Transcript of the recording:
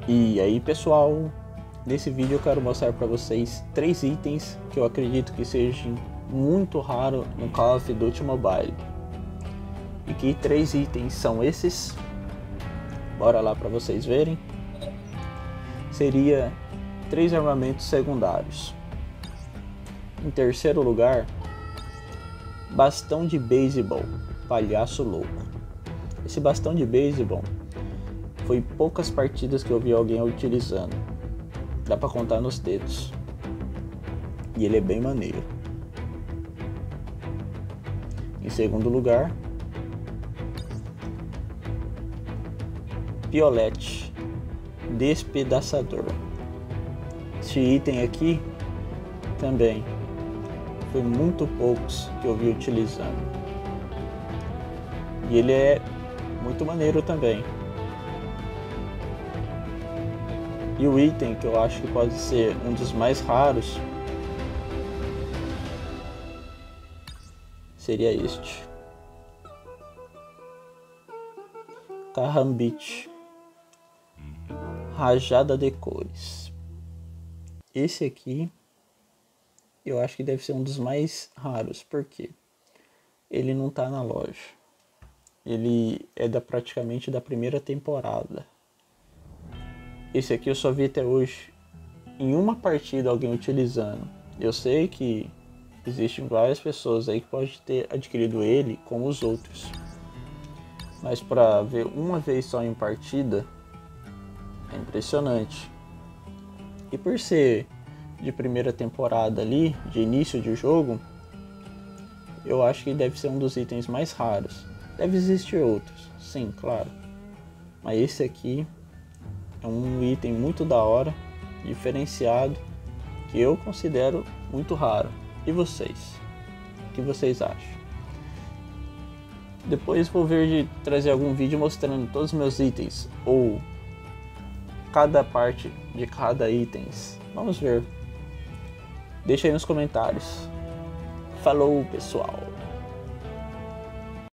E aí pessoal, nesse vídeo eu quero mostrar para vocês 3 itens que eu acredito que sejam muito raros no Call of Duty Mobile. E que 3 itens são esses? Bora lá para vocês verem. Seria 3 armamentos secundários. Em terceiro lugar, bastão de beisebol, palhaço louco. Esse bastão de beisebol foi poucas partidas que eu vi alguém utilizando. Dá pra contar nos dedos. E ele é bem maneiro. Em segundo lugar, piolete despedaçador. Este item aqui também foi muito poucos que eu vi utilizando. E ele é muito maneiro também. E o item que eu acho que pode ser um dos mais raros seria este. Carrambite, rajada de cores. Esse aqui eu acho que deve ser um dos mais raros, porque ele não tá na loja. Ele é praticamente da primeira temporada. Esse aqui eu só vi até hoje em uma partida alguém utilizando. Eu sei que existem várias pessoas aí que podem ter adquirido ele como os outros. Mas para ver uma vez só em partida é impressionante. E por ser de primeira temporada ali, de início de jogo, eu acho que deve ser um dos itens mais raros. Deve existir outros, sim, claro. Mas esse aqui é um item muito da hora, diferenciado, que eu considero muito raro. E vocês? O que vocês acham? Depois vou ver de trazer algum vídeo mostrando todos os meus itens, ou cada parte de cada item. Vamos ver. Deixa aí nos comentários. Falou, pessoal!